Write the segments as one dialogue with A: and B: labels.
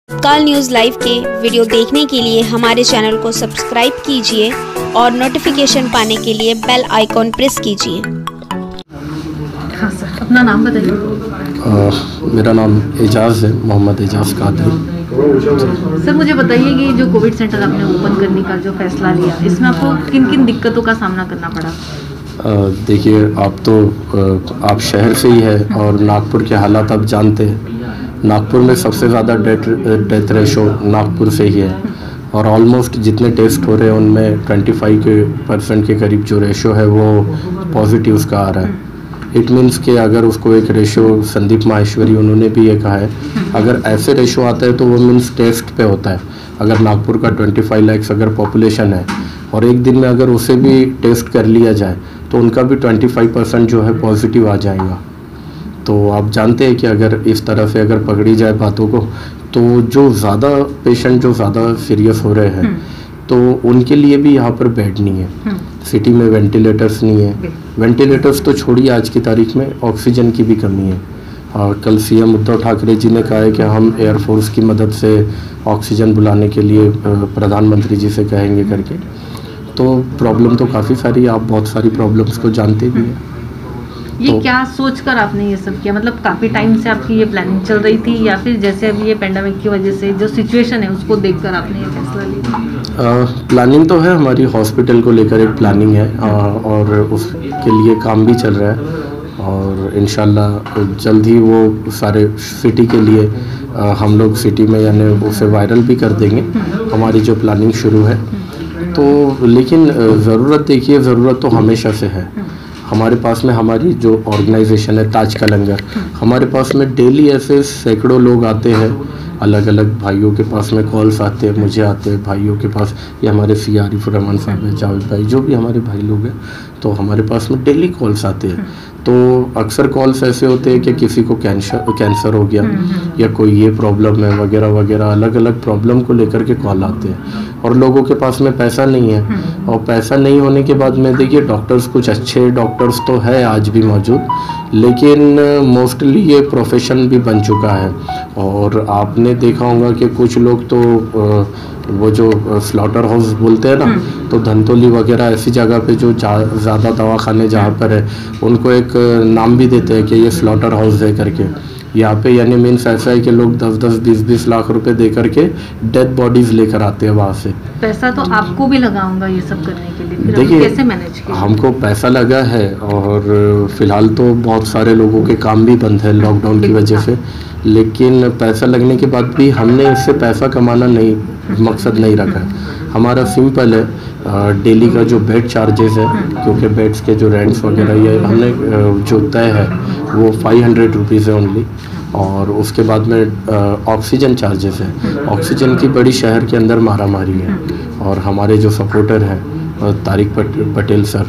A: तत्काल news live के video देखने के लिए हमारे चैनल को सब्सक्राइब कीजिए और नोटिफिकेशन पाने के लिए बेल आइकॉन प्रेस कीजिए।
B: हाँ सर, अपना नाम बताइए।
C: मेरा नाम एजाज़ है, मोहम्मद एजाज़ कादरी।
B: सर मुझे बताइए कि जो कोविड सेंटर आपने ओपन करने का जो फैसला लिया, इसमें आपको किन किन दिक्कतों का सामना करना पड़ा?
C: देखिए, आप शहर से ही है और नागपुर के हालात आप जानते हैं। नागपुर में सबसे ज़्यादा डेथ रेशो नागपुर से ही है और ऑलमोस्ट जितने टेस्ट हो रहे हैं उनमें 25% के करीब जो रेशो है वो पॉजिटिव्स का आ रहा है। इट मीन्स कि अगर उसको एक रेशो, संदीप माहेश्वरी उन्होंने भी ये कहा है, अगर ऐसे रेशो आता है तो वो मीन्स टेस्ट पे होता है। अगर नागपुर का 25 लाख अगर पॉपुलेशन है और एक दिन में अगर उसे भी टेस्ट कर लिया जाए तो उनका भी 25% जो है पॉजिटिव आ जाएगा। तो आप जानते हैं कि अगर इस तरह से अगर पकड़ी जाए बातों को तो जो ज़्यादा पेशेंट जो ज़्यादा सीरियस हो रहे हैं तो उनके लिए भी यहाँ पर बेड नहीं है। सिटी में वेंटिलेटर्स नहीं है। वेंटिलेटर्स तो छोड़िए, आज की तारीख में ऑक्सीजन की भी कमी है। कल सीएम उद्धव ठाकरे जी ने कहा है कि हम एयरफोर्स की मदद से ऑक्सीजन बुलाने के लिए प्रधानमंत्री जी से कहेंगे करके। तो प्रॉब्लम तो काफ़ी सारी, आप बहुत सारी प्रॉब्लम्स को जानते भी हैं।
B: ये क्या सोचकर आपने ये सब किया? मतलब काफ़ी टाइम से आपकी ये प्लानिंग चल रही थी या फिर जैसे अभी ये पेंडेमिक की वजह से जो सिचुएशन है उसको देखकर आपने ये फैसला लिया?
C: प्लानिंग तो है, हमारी हॉस्पिटल को लेकर एक प्लानिंग है और उसके लिए काम भी चल रहा है और इंशाल्लाह जल्द ही वो सारे सिटी के लिए हम लोग सिटी में यानी उसे वायरल भी कर देंगे। हमारी जो प्लानिंग शुरू है तो, लेकिन ज़रूरत देखिए, ज़रूरत तो हमेशा से है। हमारे पास में हमारी जो ऑर्गेनाइजेशन है ताज का लंगर, हमारे पास में डेली ऐसे सैकड़ों लोग आते हैं। अलग अलग भाइयों के पास में कॉल्स आते हैं, मुझे आते हैं, भाइयों के पास, ये हमारे आरिफ रहमान साहब है, जावेद भाई, जो भी हमारे भाई लोग हैं, तो हमारे पास में डेली कॉल्स आते हैं। तो अक्सर कॉल्स ऐसे होते हैं कि किसी को कैंसर हो गया या कोई ये प्रॉब्लम है वगैरह वगैरह, अलग अलग प्रॉब्लम को लेकर के कॉल आते हैं और लोगों के पास में पैसा नहीं है। और पैसा नहीं होने के बाद में देखिए, डॉक्टर्स कुछ अच्छे डॉक्टर्स तो है आज भी मौजूद, लेकिन मोस्टली ये प्रोफेशन भी बन चुका है। और आपने देखा होगा कि कुछ लोग तो वो जो स्लॉटर हाउस बोलते हैं ना, तो धंतोली वगैरह ऐसी जगह पे जो ज़्यादा दवाखाने जहाँ पर है उनको एक नाम भी देते हैं कि ये स्लॉटर हाउस है करके। यहाँ पे यानी मीन्स ऐसा है कि लोग 10-10, 20-20 लाख रुपए दे करके डेड बॉडीज लेकर आते हैं वहाँ से।
B: पैसा तो आपको भी लगा होगा ये सब करने के लिए,
C: देखिए
B: कैसे मैनेज किया?
C: हमको पैसा लगा है और फिलहाल तो बहुत सारे लोगों के काम भी बंद है लॉकडाउन की वजह से, लेकिन पैसा लगने के बाद भी हमने इससे पैसा कमाना नहीं, मकसद नहीं रखा है। हमारा सिंपल है, डेली का जो बेड चार्जेस है, क्योंकि बेड्स के जो रेंट्स वगैरह ये हमने जो तय है वो 500 रुपीज़ है ओनली। और उसके बाद में ऑक्सीजन चार्जेस है। ऑक्सीजन की बड़ी शहर के अंदर मारामारी है और हमारे जो सपोर्टर हैं तारिक पटेल सर,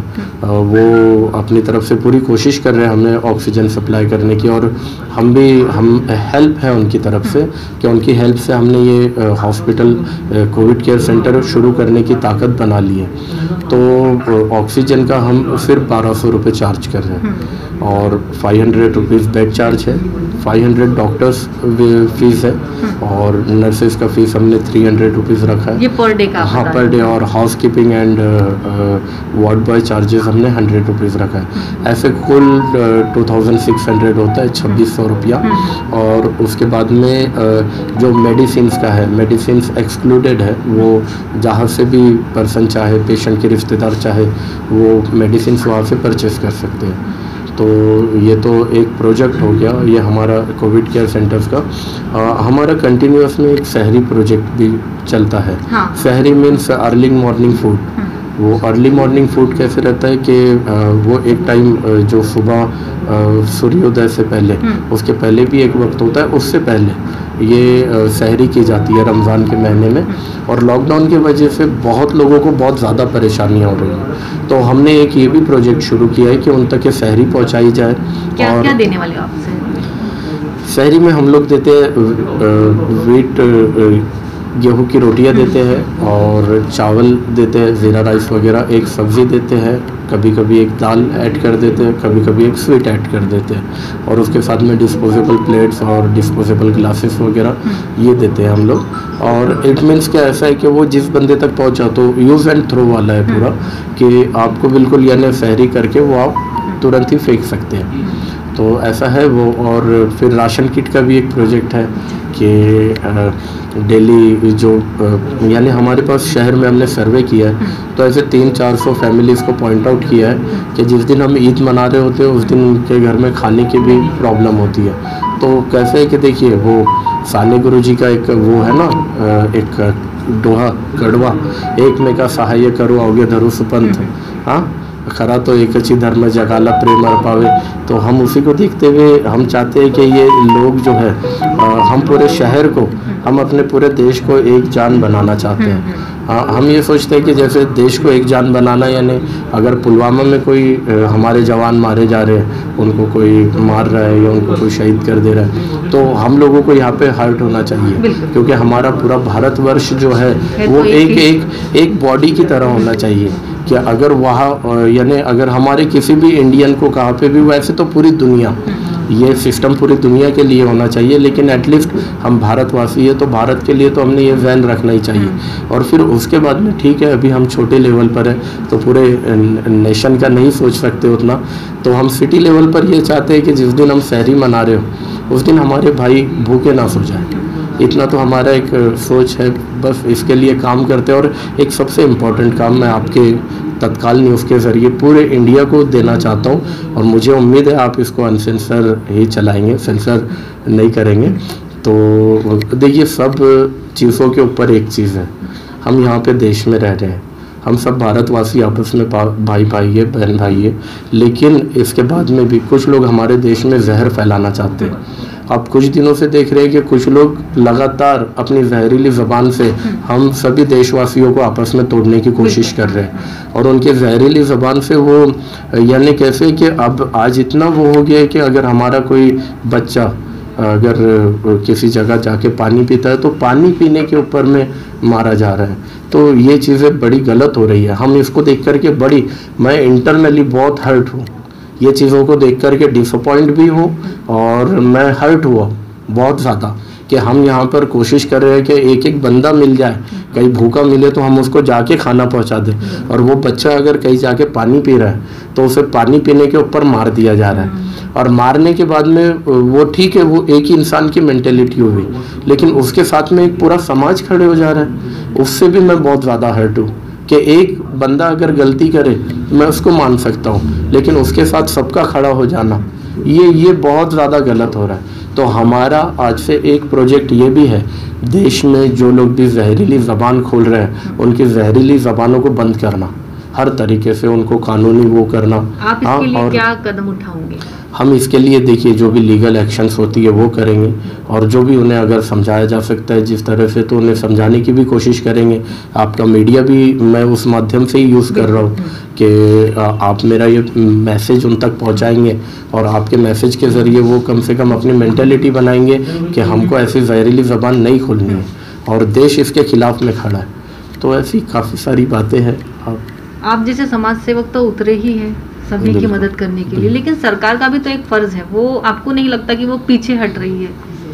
C: वो अपनी तरफ से पूरी कोशिश कर रहे हैं हमें ऑक्सीजन सप्लाई करने की, और हम हेल्प है उनकी तरफ से कि उनकी हेल्प से हमने ये हॉस्पिटल कोविड केयर सेंटर शुरू करने की ताकत बना ली है। तो ऑक्सीजन का हम सिर्फ 1200 रुपये चार्ज कर रहे हैं और 500 रुपीज़ बेड चार्ज है, 500 डॉक्टर्स फीस है और नर्सेज का फीस हमने 300 रुपीज़ रखा है।
B: ये पर डे का?
C: हाँ, पर डे। और house keeping and ward boy charges हमने 100 रुपीज़ रखा है। ऐसे कुल 2600 होता है, 2600 रुपया। और उसके बाद में जो मेडिसिन्स का है, मेडिसिन्स एक्सक्लूडेड है, वो जहाँ से भी पर्सन चाहे, पेशेंट के रिश्तेदार चाहे, वो मेडिसिन्स वहाँ से परचेस कर सकते हैं। तो ये तो एक प्रोजेक्ट हो गया ये हमारा कोविड केयर सेंटर्स का। हमारा कंटिन्यूस में एक शहरी प्रोजेक्ट भी चलता है।
B: हाँ।
C: शहरी मीन्स अर्ली मॉर्निंग फूड। वो अर्ली मॉर्निंग फूड कैसे रहता है कि वो एक टाइम जो सुबह सूर्योदय से पहले, उसके पहले भी एक वक्त होता है, उससे पहले ये सहरी की जाती है रमज़ान के महीने में। और लॉकडाउन की वजह से बहुत लोगों को बहुत ज़्यादा परेशानियाँ हो रही हैं, तो हमने एक ये भी प्रोजेक्ट शुरू किया है कि उन तक ये सहरी पहुँचाई जाए।
B: क्या क्या देने वाले आप?
C: सहरी में हम लोग देते हैं वीट गेहूं की रोटियां देते हैं और चावल देते हैं, ज़ीरा राइस वगैरह, एक सब्ज़ी देते हैं, कभी कभी एक दाल ऐड कर देते हैं, कभी कभी एक स्वीट ऐड कर देते हैं, और उसके साथ में डिस्पोजेबल प्लेट्स और डिस्पोजेबल ग्लासेस वगैरह ये देते हैं हम लोग। और इट मीन्स क्या ऐसा है कि वो जिस बंदे तक पहुंचा तो यूज़ एंड थ्रो वाला है पूरा, कि आपको बिल्कुल यानी सहरी करके वो आप तुरंत ही फेंक सकते हैं, तो ऐसा है वो। और फिर राशन किट का भी एक प्रोजेक्ट है कि डेली जो यानी हमारे पास शहर में हमने सर्वे किया है, तो ऐसे 300-400 फैमिलीज़ को पॉइंट आउट किया है कि जिस दिन हम ईद मना रहे होते हैं उस दिन उनके घर में खाने की भी प्रॉब्लम होती है। तो कैसे है कि देखिए वो साने गुरु जी का एक वो है ना, एक दोहा कड़वा, एक में का सहाय करो अवगे धरु सुपंथ, हाँ खरा तो एक अच्छी धर्म जगाला प्रेम अर पावे। तो हम उसी को देखते हुए हम चाहते हैं कि ये लोग जो है हम पूरे शहर को, हम अपने पूरे देश को एक जान बनाना चाहते हैं। हम ये सोचते हैं कि जैसे देश को एक जान बनाना, यानी अगर पुलवामा में कोई हमारे जवान मारे जा रहे हैं, उनको कोई मार रहा है या उनको कोई शहीद कर दे रहा है, तो हम लोगों को यहाँ पे हर्ट होना चाहिए, क्योंकि हमारा पूरा भारतवर्ष जो है वो एक बॉडी की तरह होना चाहिए। कि अगर वहाँ यानी अगर हमारे किसी भी इंडियन को कहाँ पे भी, वैसे तो पूरी दुनिया, ये सिस्टम पूरी दुनिया के लिए होना चाहिए, लेकिन एटलीस्ट हम भारतवासी है तो भारत के लिए तो हमने ये वैन रखना ही चाहिए। और फिर उसके बाद में ठीक है, अभी हम छोटे लेवल पर है तो पूरे नेशन का नहीं सोच सकते उतना, तो हम सिटी लेवल पर ये चाहते हैं कि जिस दिन हम सहरी मना रहे हो उस दिन हमारे भाई भूखे ना सो जाए, इतना तो हमारा एक सोच है। बस इसके लिए काम करते हैं। और एक सबसे इम्पोर्टेंट काम मैं आपके तत्काल न्यूज़ के ज़रिए पूरे इंडिया को देना चाहता हूँ, और मुझे उम्मीद है आप इसको अनसेंसर ही चलाएंगे, सेंसर नहीं करेंगे। तो देखिए, सब चीज़ों के ऊपर एक चीज़ है, हम यहाँ पे देश में रह रहे हैं, हम सब भारतवासी आपस में भाई भाई है, बहन भाई है, लेकिन इसके बाद में भी कुछ लोग हमारे देश में जहर फैलाना चाहते हैं। आप कुछ दिनों से देख रहे हैं कि कुछ लोग लगातार अपनी जहरीली ज़बान से हम सभी देशवासियों को आपस में तोड़ने की कोशिश कर रहे हैं, और उनके जहरीली ज़बान से वो यानी कैसे कि अब आज इतना वो हो गया है कि अगर हमारा कोई बच्चा अगर किसी जगह जाके पानी पीता है तो पानी पीने के ऊपर में मारा जा रहा है। तो ये चीज़ें बड़ी गलत हो रही है। हम इसको देख करके मैं इंटरनली बहुत हर्ट हूँ, ये चीज़ों को देख करके डिसअपॉइंट भी हूँ, और मैं हर्ट हुआ बहुत ज़्यादा कि हम यहाँ पर कोशिश कर रहे हैं कि एक एक बंदा मिल जाए, कहीं भूखा मिले तो हम उसको जाके खाना पहुँचा दें, और वो बच्चा अगर कहीं जाके पानी पी रहा है तो उसे पानी पीने के ऊपर मार दिया जा रहा है। और मारने के बाद में वो ठीक है, वो एक ही इंसान की मेंटेलिटी हुई, लेकिन उसके साथ में एक पूरा समाज खड़े हो जा रहा है। उससे भी मैं बहुत ज़्यादा हर्ट हूँ कि एक बंदा अगर गलती करे मैं उसको मान सकता हूँ, लेकिन उसके साथ सबका खड़ा हो जाना ये बहुत ज़्यादा गलत हो रहा है। तो हमारा आज से एक प्रोजेक्ट ये भी है, देश में जो लोग भी जहरीली ज़बान खोल रहे हैं उनकी जहरीली ज़बानों को बंद करना, हर तरीके से उनको कानूनी वो करना।
B: आप इसके लिए क्या कदम उठाओगे?
C: हम इसके लिए देखिए जो भी लीगल एक्शंस होती है वो करेंगे, और जो भी उन्हें अगर समझाया जा सकता है जिस तरह से, तो उन्हें समझाने की भी कोशिश करेंगे। आपका मीडिया भी मैं उस माध्यम से ही यूज़ कर रहा हूँ कि आप मेरा ये मैसेज उन तक पहुँचाएंगे, और आपके मैसेज के ज़रिए वो कम से कम अपनी मेंटेलिटी बनाएंगे कि हमको ऐसी जहरीली ज़बान नहीं खोलनी है, और देश इसके खिलाफ में खड़ा है। तो ऐसी काफ़ी सारी बातें हैं।
B: आप जैसे समाज सेवक तो उतरे ही हैं सभी की मदद करने के लिए, लेकिन सरकार का भी तो एक फर्ज है, वो आपको नहीं लगता कि वो पीछे हट रही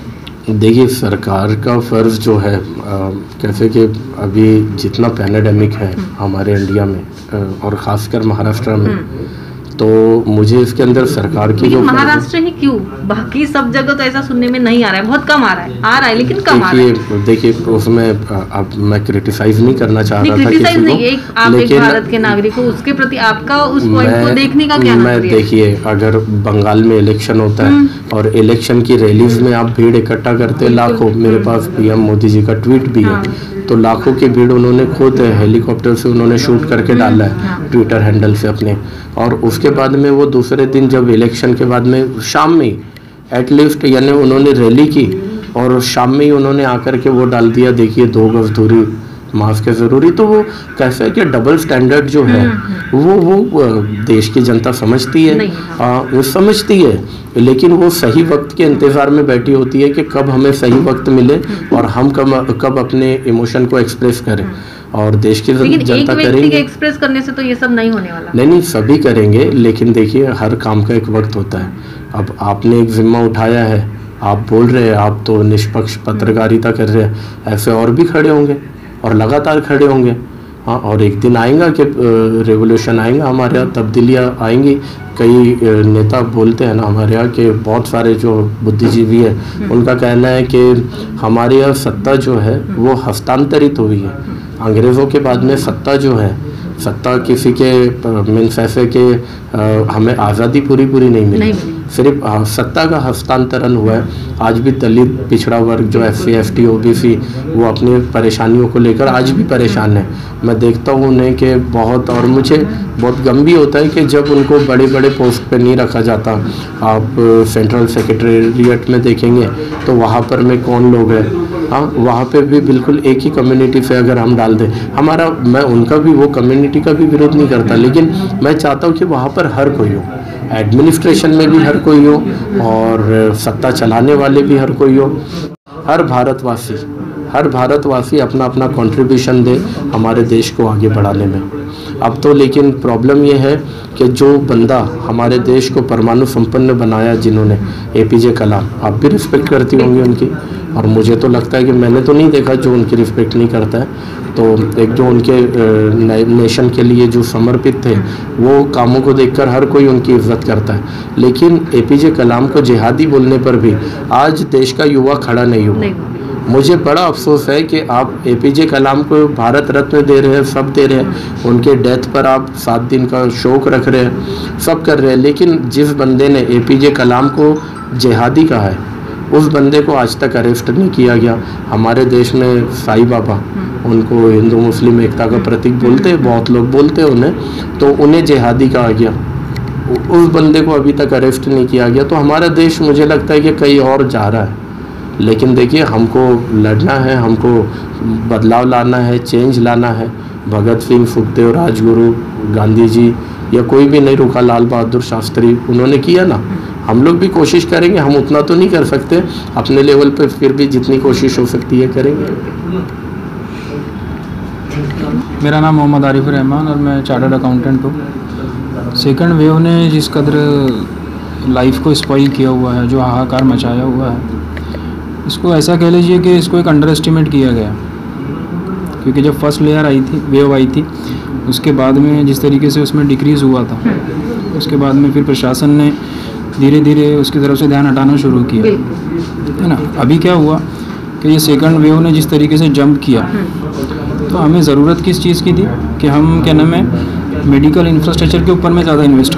B: है?
C: देखिए, सरकार का फ़र्ज़ जो है कैसे कि अभी जितना पैंडेमिक है हमारे इंडिया में और ख़ासकर महाराष्ट्र में, तो मुझे इसके अंदर सरकार की जो
B: महाराष्ट्र ही क्यों, बाकी सब जगह तो ऐसा सुनने में नहीं आ रहा है, बहुत कम आ रहा है लेकिन कम आ रहा है।
C: देखिए उसमें अब मैं क्रिटिसाइज नहीं करना चाह रहा था किसी को,
B: आप एक भारत के नागरिक हो, उसके प्रति आपका उस पॉइंट को देखने का क्या नजरिया है?
C: देखिए, अगर बंगाल में इलेक्शन होता है और इलेक्शन की रैलीज में आप भीड़ इकट्ठा करते लाखों, मेरे पास पीएम मोदी जी का ट्वीट भी है, तो लाखों की भीड़ उन्होंने खुद हेलीकॉप्टर से उन्होंने शूट करके डाला है ट्विटर हैंडल से अपने, और उसके बाद में वो दूसरे दिन जब इलेक्शन के बाद में शाम में एटलीस्ट यानी उन्होंने रैली की और शाम में ही उन्होंने आकर के वो डाल दिया, देखिए 2 गज दूरी मास्क है ज़रूरी। तो वो कैसा है कि डबल स्टैंडर्ड जो है वो देश की जनता समझती है, वो समझती है, लेकिन वो सही वक्त के इंतज़ार में बैठी होती है कि कब हमें सही वक्त मिले और हम कब अपने इमोशन को एक्सप्रेस करें। और देश की जनता करेंगे,
B: एक्सप्रेस करने से तो ये सब नहीं होने वाला।
C: नहीं, सभी करेंगे, लेकिन देखिए हर काम का एक वक्त होता है। अब आपने एक जिम्मा उठाया है, आप बोल रहे हैं, आप तो निष्पक्ष पत्रकारिता कर रहे हैं, ऐसे और भी खड़े होंगे और लगातार खड़े होंगे। हाँ, और एक दिन आएगा कि रेवोल्यूशन आएगा हमारे यहाँ, तब्दीलियाँ आएंगी। कई नेता बोलते हैं ना हमारे यहाँ के, बहुत सारे जो बुद्धिजीवी है उनका कहना है कि हमारे यहाँ सत्ता जो है वो हस्तांतरित हुई है। अंग्रेज़ों के बाद में सत्ता जो है, सत्ता किसी के मीन्स ऐसे के हमें आज़ादी पूरी नहीं मिली, सिर्फ सत्ता का हस्तांतरण हुआ है। आज भी दलित पिछड़ा वर्ग जो SC ST OBC वो अपनी परेशानियों को लेकर आज भी परेशान है। मैं देखता हूँ उन्हें कि बहुत, और मुझे बहुत गम भी होता है कि जब उनको बड़े बड़े पोस्ट पे नहीं रखा जाता। आप सेंट्रल सेक्रेटेरिएट में देखेंगे तो वहाँ पर में कौन लोग हैं, हाँ, वहाँ पे भी बिल्कुल एक ही कम्युनिटी से अगर हम डाल दें, मैं उनका भी, वो कम्युनिटी का भी विरोध नहीं करता, लेकिन मैं चाहता हूँ कि वहाँ पर हर कोई हो, एडमिनिस्ट्रेशन में भी हर कोई हो और सत्ता चलाने वाले भी हर कोई हो। हर भारतवासी अपना अपना कंट्रीब्यूशन दे हमारे देश को आगे बढ़ाने में। अब तो लेकिन प्रॉब्लम ये है कि जो बंदा हमारे देश को परमाणु संपन्न बनाया, जिन्होंने APJ कलाम, आप भी रिस्पेक्ट करती होंगी उनकी, और मुझे तो लगता है कि मैंने तो नहीं देखा जो उनकी रिस्पेक्ट नहीं करता है। तो एक जो उनके नेशन के लिए जो समर्पित थे, वो कामों को देखकर हर कोई उनकी इज्जत करता है। लेकिन APJ कलाम को जिहादी बोलने पर भी आज देश का युवा खड़ा नहीं हुआ। मुझे बड़ा अफसोस है कि आप APJ कलाम को भारत रत्न दे रहे हैं, सब दे रहे हैं, उनके डेथ पर आप 7 दिन का शोक रख रहे हैं, सब कर रहे हैं, लेकिन जिस बंदे ने APJ कलाम को जिहादी कहा है उस बंदे को आज तक अरेस्ट नहीं किया गया। हमारे देश में साईं बाबा, उनको हिंदू मुस्लिम एकता का प्रतीक बोलते हैं, बहुत लोग बोलते हैं उन्हें, तो उन्हें जिहादी कहा गया, उस बंदे को अभी तक अरेस्ट नहीं किया गया। तो हमारा देश मुझे लगता है कि कहीं और जा रहा है। लेकिन देखिए, हमको लड़ना है, हमको बदलाव लाना है, चेंज लाना है। भगत सिंह, सुखदेव, राजगुरु, गांधी जी या कोई भी नहीं रुका, लाल बहादुर शास्त्री, उन्होंने किया ना। हम लोग भी कोशिश करेंगे, हम उतना तो नहीं कर सकते अपने लेवल पे, फिर भी जितनी कोशिश हो सकती है करेंगे।
D: मेरा नाम मोहम्मद आरिफ रहमान और मैं चार्टर्ड अकाउंटेंट हूँ। सेकंड वेव ने जिस कदर लाइफ को स्पॉइल किया हुआ है, जो हाहाकार मचाया हुआ है, इसको ऐसा कह लीजिए कि इसको एक अंडर एस्टिमेट किया गया। क्योंकि जब फर्स्ट लेयर आई थी, वेव आई थी, उसके बाद में जिस तरीके से उसमें डिक्रीज़ हुआ था, उसके बाद में फिर प्रशासन ने धीरे धीरे उसकी तरफ से ध्यान हटाना शुरू किया, है ना। अभी क्या हुआ कि ये सेकंड वेव ने जिस तरीके से जंप किया, तो हमें ज़रूरत किस चीज़ की थी कि हम क्या नाम है, मेडिकल इंफ्रास्ट्रक्चर के ऊपर में ज़्यादा इन्वेस्ट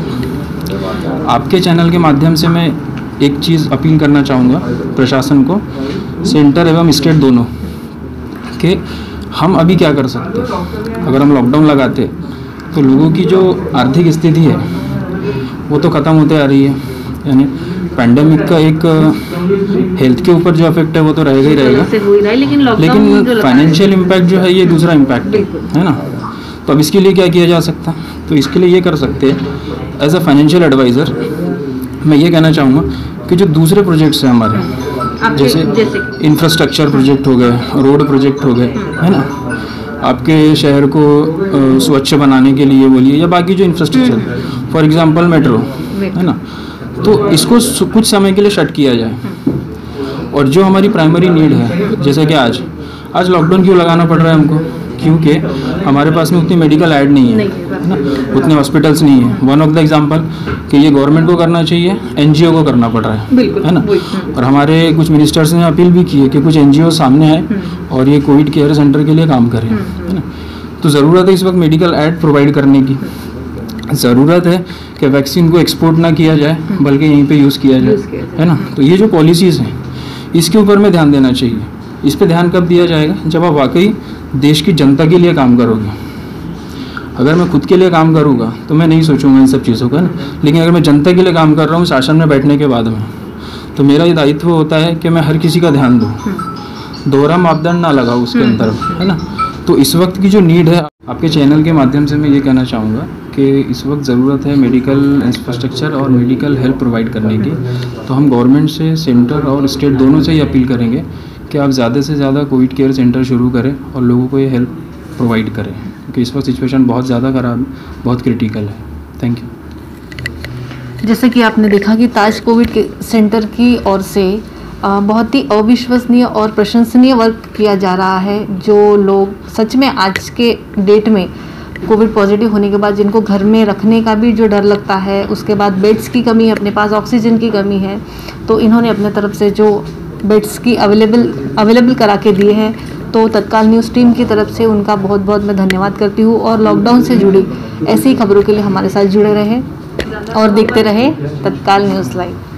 D: करें। आपके चैनल के माध्यम से मैं एक चीज़ अपील करना चाहूँगा प्रशासन को, सेंटर एवं स्टेट दोनों, कि हम अभी क्या कर सकते हैं। अगर हम लॉकडाउन लगाते तो लोगों की जो आर्थिक स्थिति है वो तो ख़त्म होते आ रही है, यानी पैंडेमिक का एक हेल्थ के ऊपर जो इफेक्ट है वो तो रहेगा ही रहेगा, लेकिन फाइनेंशियल इम्पैक्ट जो है ये दूसरा इम्पैक्ट है ना। तो अब इसके लिए क्या किया जा सकता, तो इसके लिए ये कर सकते हैं, एज अ फाइनेंशियल एडवाइज़र मैं ये कहना चाहूँगा कि जो दूसरे प्रोजेक्ट्स हैं हमारे, जैसे इंफ्रास्ट्रक्चर प्रोजेक्ट हो गए, रोड प्रोजेक्ट हो गए, है ना, आपके शहर को स्वच्छ बनाने के लिए बोलिए, या बाकी जो इंफ्रास्ट्रक्चर, फॉर एग्जांपल मेट्रो, है ना, तो इसको कुछ समय के लिए शट किया जाए। और जो हमारी प्राइमरी नीड है, जैसे कि आज लॉकडाउन क्यों लगाना पड़ रहा है हमको, क्योंकि हमारे पास में उतनी मेडिकल ऐड नहीं है ना, उतने हॉस्पिटल्स नहीं है। वन ऑफ द एग्जांपल कि ये गवर्नमेंट को करना चाहिए, NGO को करना पड़ रहा है ना। और हमारे कुछ मिनिस्टर्स ने अपील भी की है कि कुछ NGO सामने आए और ये कोविड केयर सेंटर के लिए काम करें, है ना। तो ज़रूरत है इस वक्त मेडिकल ऐड प्रोवाइड करने की, ज़रूरत है कि वैक्सीन को एक्सपोर्ट ना किया जाए बल्कि यहीं पे यूज़ किया जाए, है ना। तो ये जो पॉलिसीज़ हैं इसके ऊपर में ध्यान देना चाहिए। इस पे ध्यान कब दिया जाएगा, जब आप वाकई देश की जनता के लिए काम करोगे। अगर मैं खुद के लिए काम करूँगा तो मैं नहीं सोचूंगा इन सब चीज़ों का ना, लेकिन अगर मैं जनता के लिए काम कर रहा हूँ शासन में बैठने के बाद में, तो मेरा ये दायित्व होता है कि मैं हर किसी का ध्यान दूँ, दोहरा मापदंड ना लगाऊँ उसके अंदर, है ना। तो इस वक्त की जो नीड है, आपके चैनल के माध्यम से मैं ये कहना चाहूँगा कि इस वक्त ज़रूरत है मेडिकल इंफ्रास्ट्रक्चर और मेडिकल हेल्प प्रोवाइड करने की। तो हम गवर्नमेंट से, सेंटर और स्टेट दोनों से ही अपील करेंगे कि आप ज़्यादा से ज़्यादा कोविड केयर सेंटर शुरू करें और लोगों को ये हेल्प प्रोवाइड करें, क्योंकि इस वक्त सिचुएशन बहुत ज़्यादा ख़राब, बहुत क्रिटिकल है। Thank you.
B: जैसे कि आपने देखा कि ताज कोविड सेंटर की ओर से बहुत ही अविश्वसनीय और प्रशंसनीय वर्क किया जा रहा है। जो लोग सच में आज के डेट में कोविड पॉजिटिव होने के बाद जिनको घर में रखने का भी जो डर लगता है, उसके बाद बेड्स की कमी है, अपने पास ऑक्सीजन की कमी है, तो इन्होंने अपने तरफ से जो बेड्स की अवेलेबल करा के दिए हैं, तो तत्काल न्यूज़ टीम की तरफ से उनका बहुत बहुत मैं धन्यवाद करती हूँ। और लॉकडाउन से जुड़ी ऐसी खबरों के लिए हमारे साथ जुड़े रहें और देखते रहे तत्काल न्यूज़ लाइव।